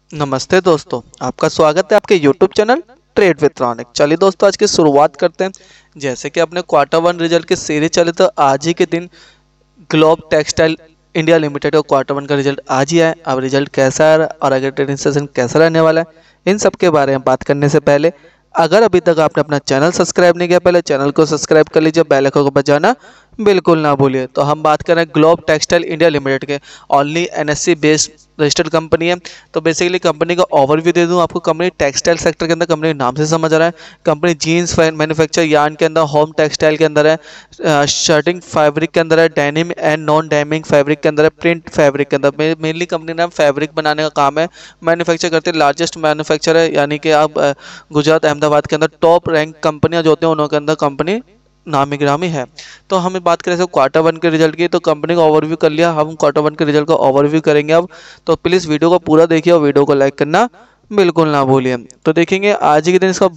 नमस्ते दोस्तों, आपका स्वागत है आपके YouTube channel trade with Raunak. चलिए दोस्तों, आज की शुरुआत करते हैं। जैसे कि अपने क्वार्टर वन रिजल्ट की सीरीज चले, तो आज ही के दिन ग्लोब टेक्सटाइल इंडिया लिमिटेड का क्वार्टर वन का रिजल्ट आज ही आया। अब रिजल्ट कैसा है और आगे ट्रेडिंग सेशन कैसा रहने वाला है, इन सब के बारे में बात करने से पहले अगर अभी तक आपने अपना चैनल सब्सक्राइब नहीं किया, पहले चैनल को सब्सक्राइब कर लीजिए, बेल आइकन को बजाना बिल्कुल ना भूलिए। तो हम बात कर रहे हैं ग्लोब टेक्सटाइल इंडिया लिमिटेड के, only NSC based registered company है। तो बेसिकली कंपनी का ओवरव्यू दे दूं आपको। कंपनी टेक्सटाइल सेक्टर के अंदर, कंपनी नाम से समझ आ रहा है, कंपनी जीन्स मैन्युफैक्चर यार्न के अंदर, होम टेक्सटाइल के अंदर है, शर्टिंग फैब्रिक के अंदर है, denim and non denim fabric के अंदर है, प्रिंट फैब्रिक के अंदर। मेनली कंपनी नाम फैब्रिक बनाने का काम है, मैन्युफैक्चर करते हैं। लार्जेस्ट मैन्युफैक्चर है, यानी कि आप गुजरात अहमदाबाद के अंदर टॉप रैंक कंपनियां जो होती हैं उनके अंदर कंपनी नामी गिरामी है। तो हमें बात करें क्वार्टर वन के रिजल्ट की, तो कंपनी का ओवरव्यू कर लिया, हम क्वार्टर वन के रिजल्ट का ओवरव्यू करेंगे अब। तो प्लीज़ वीडियो को पूरा देखिए और वीडियो को लाइक करना बिल्कुल ना भूलिए। तो देखेंगे आज के दिन इसका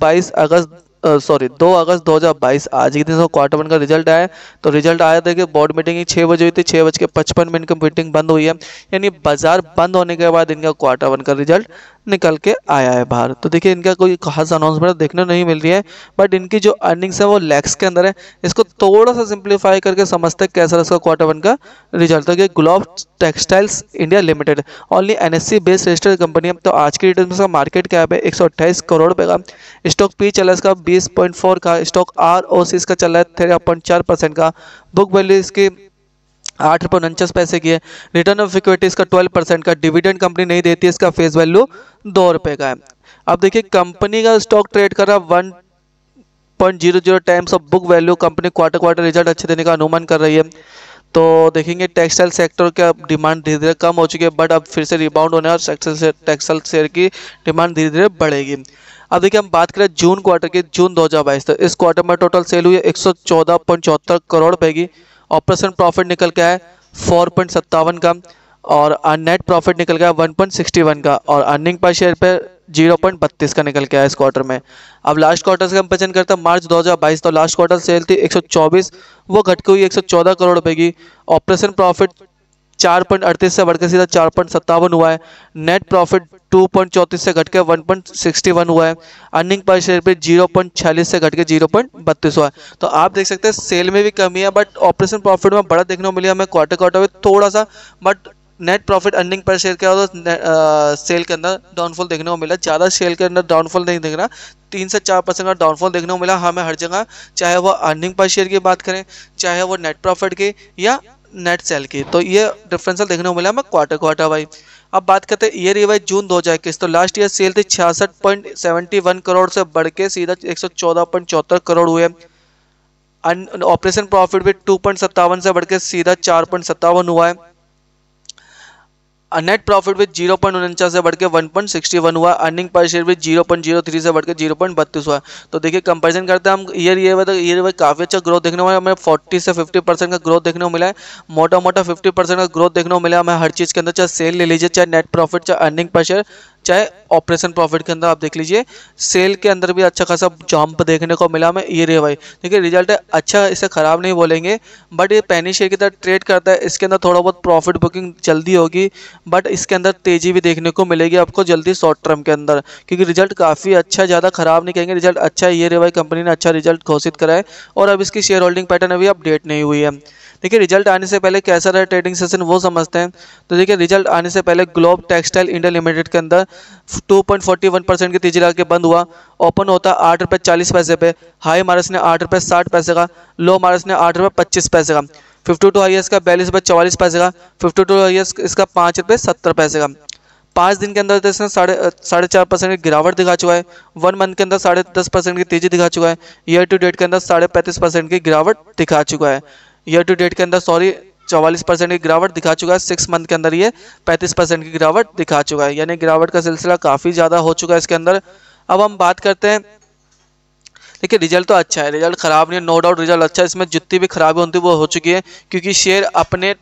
2 अगस्त 2022 आज के दिन इसका क्वार्टर वन का रिजल्ट आया। तो रिजल्ट आया, देखिए बोर्ड मीटिंग 6 बजे हुई थी, 6:55 की मीटिंग बंद हुई है, यानी बाजार बंद होने के बाद इनका क्वार्टर वन का रिजल्ट निकल के आया है बाहर। तो देखिए इनका कोई खास अनाउंसमेंट देखने नहीं मिल रही है, बट इनकी जो अर्निंग्स है वो लैक्स के अंदर है। इसको थोड़ा सा सिंप्लीफाई करके समझते हैं कैसा इसका क्वार्टर वन का रिजल्ट। तो Globe Textiles India Limited only NSC based registered company है। तो आज की डेट में इसका मार्केट कैप है 128 करोड़ रुपए का। स्टॉक पी चला इसका 20.4 का। स्टॉक ROC इसका चल रहा है 13.4% का। बुक वैल्यू इसकी 8 रुपये 49 पैसे की है। रिटर्न ऑफ इक्विटी इसका 12% का। डिविडेंड कंपनी नहीं देती है, इसका फेस वैल्यू 2 रुपये का है। अब देखिए कंपनी का स्टॉक ट्रेड कर रहा है 1.00 times of book value. Company quarter result अच्छे देने का अनुमान कर रही है। तो देखेंगे टेक्सटाइल सेक्टर का डिमांड धीरे धीरे कम हो चुकी है, बट अब फिर से रिबाउंड होने और टेक्सटाइल शेयर की डिमांड धीरे धीरे बढ़ेगी। अब देखिए हम बात करें जून क्वार्टर की, जून 2022, तो इस क्वार्टर में टोटल सेल हुई है 114.74 करोड़ रुपए की। ऑपरेशन प्रॉफिट निकल के आया 4.57 का, और नेट प्रॉफिट निकल गया 1.61 का, और अर्निंग पर शेयर पे 0.32 का निकल के आया इस क्वार्टर में। अब लास्ट क्वार्टर से कंपेरिजन करते हैं मार्च 2022, तो लास्ट क्वार्टर सेल थी 124, वो घट के हुई 114 करोड़ रुपए की। ऑपरेशन प्रॉफिट 4.38 से बढ़कर सीधा 4.57 हुआ है। नेट प्रॉफिट 2.34 से घट के 1.61 हुआ है। अर्निंग पर शेयर पे 0.46 से घट के 0.32 हुआ है। तो आप देख सकते हैं सेल में भी कमी है, बट ऑपरेशन प्रॉफिट में बड़ा देखने को मिला हमें क्वार्टर में थोड़ा सा, but net profit earning per share क्या होता सेल के अंदर डाउनफॉल देखने को मिला। ज़्यादा सेल के अंदर डाउनफॉल नहीं दिख रहा, 3 से 4% का डाउनफॉल देखने को मिला हमें हर जगह, चाहे वो अर्निंग पर शेयर की बात करें, चाहे वो नेट प्रॉफिट की या नेट सेल की। तो ये डिफरेंशियल देखने को मिला हमें क्वार्टर वाइज। अब बात करते हैं ईयर वाइज जून 2021, तो लास्ट ईयर सेल थी 66.71 करोड़ से बढ़ के सीधा 114.74 करोड़ हुए। ऑपरेशन प्रॉफिट भी 2.57 से बढ़ के सीधा 4.57 हुआ है। नेट प्रॉफिट भी 0.49 से बढ़ के 1.61 हुआ। अर्निंग पर शेयर भी 0.03 से बढ़ के 0.32 हुआ। तो देखिए कंपैरिजन करते हैं हम ईयर वाइज काफ़ी अच्छा ग्रोथ देखने को मिला हमें। 40 से 50% का ग्रोथ देखने को मिला है, मोटा 50% का ग्रोथ देखने को मिला हमें हर चीज़ के अंदर, चाहे सेल ले लीजिए, चाहे नेट प्रॉफिट, चाहे अर्निंग पर शेयर, चाहे ऑपरेशन प्रॉफिट के अंदर। आप देख लीजिए सेल के अंदर भी अच्छा खासा जंप देखने को मिला हमें ईयर वाइज। देखिए रिजल्ट है अच्छा, इसे खराब नहीं बोलेंगे, बट ये पैनी शेयर की तरह ट्रेड करता है, इसके अंदर थोड़ा बहुत प्रॉफिट बुकिंग जल्दी होगी, बट इसके अंदर तेजी भी देखने को मिलेगी आपको जल्दी शॉर्ट टर्म के अंदर, क्योंकि रिजल्ट काफ़ी अच्छा, ज़्यादा खराब नहीं कहेंगे, रिजल्ट अच्छा है। ईयर वाइज कंपनी ने अच्छा रिजल्ट घोषित करा है, और अब इसकी शेयर होल्डिंग पैटर्न अभी अपडेट नहीं हुई है। देखिए रिजल्ट आने से पहले कैसा रहा ट्रेडिंग सेशन वो समझते हैं। तो देखिए रिजल्ट आने से पहले ग्लोब टेक्सटाइल इंडिया लिमिटेड के अंदर 2.41% की तेजी लगा के बंद हुआ। ओपन होता 8 रुपये 40 पैसे पे, हाई मार्स ने 8 रुपये 60 पैसे का, लो मार्स ने 8 रुपये 25 पैसे का। 52 हाईएस्ट का 42 रुपये 44 पैसे का, 52 हाईएस्ट इसका 5 रुपये 70 पैसे का। 5 दिन के अंदर इसने 4.5% की गिरावट दिखा चुका है। 1 मंथ के अंदर 10.5% की तेजी दिखा चुका है। ईयर टू डेट के अंदर 35.5% की गिरावट दिखा चुका है। ईयर टू डेट के अंदर 44% की गिरावट दिखा चुका है। 6 मंथ के अंदर ये 35% की गिरावट दिखा चुका है, यानी गिरावट का सिलसिला काफ़ी ज़्यादा हो चुका है इसके अंदर। अब हम बात करते हैं, देखिए रिजल्ट तो अच्छा है, रिजल्ट खराब नहीं है, नो डाउट रिजल्ट अच्छा है। इसमें जितनी भी खराबी होती है वो हो चुकी है, क्योंकि शेयर अपने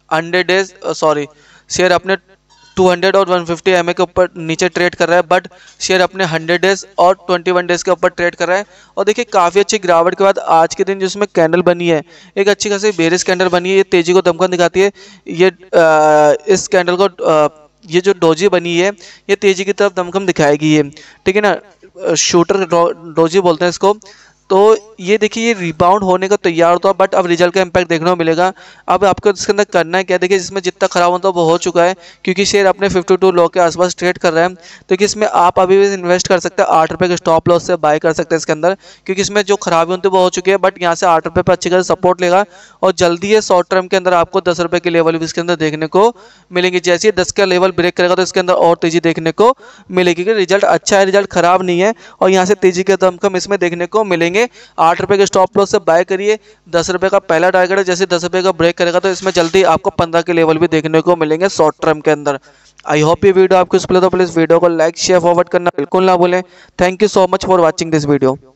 200 और 150 एमए के ऊपर नीचे ट्रेड कर रहा है, बट शेयर अपने 100 डेज और 21 डेज के ऊपर ट्रेड कर रहा है। और देखिए काफ़ी अच्छी गिरावट के बाद आज के दिन जिसमें कैंडल बनी है, एक अच्छी खासी बेरिश कैंडल बनी है, ये तेजी को दमकन दिखाती है। ये इस कैंडल को ये जो डोजी बनी है ये तेजी की तरफ दमखम दिखाएगी, ये ठीक है ना, शूटर डोजी बोलते हैं इसको। तो ये देखिए ये रिबाउंड होने का तैयार होता है, बट अब रिजल्ट का इम्पैक्ट देखने को मिलेगा। अब आपको इसके अंदर करना है क्या, देखिए जिसमें जितना खराब होता है वो हो चुका है, क्योंकि शेयर अपने 52 लो के आसपास ट्रेड कर रहा है। तो कि इसमें आप अभी भी इन्वेस्ट कर सकते हैं, 8 रुपये के स्टॉप लॉस से बाय कर सकते हैं इसके अंदर, क्योंकि इसमें जो खराबी होती है वो हो चुकी है। बट यहाँ से 8 रुपये पर अच्छी खासी सपोर्ट लेगा और जल्दी है शॉर्ट टर्म के अंदर आपको 10 रुपये के लेवल भी इसके अंदर देखने को मिलेंगे। जैसे ही 10 का लेवल ब्रेक करेगा तो इसके अंदर और तेजी देखने को मिलेगी, क्योंकि रिजल्ट अच्छा है, रिजल्ट खराब नहीं है और यहाँ से तेजी के दमखम इसमें देखने को मिलेंगे। 8 रुपये के स्टॉप लॉस से बाय करिए, 10 रुपये का पहला टारगेट है, जैसे 10 रुपये का ब्रेक करेगा तो इसमें जल्दी आपको 15 के लेवल भी देखने को मिलेंगे शॉर्ट टर्म के अंदर। आई होप ये वीडियो आपको यूजफुल है, तो प्लीज वीडियो को लाइक शेयर फॉरवर्ड करना बिल्कुल ना भूलें। Thank you so much for watching this video.